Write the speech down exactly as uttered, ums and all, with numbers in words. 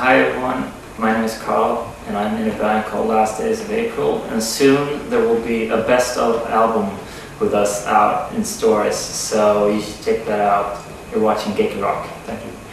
Hi everyone, my name is Carl and I'm in a band called Last Days of April, and soon there will be a best of album with us out in stores, so you should check that out. You're watching激ロック. Thank you.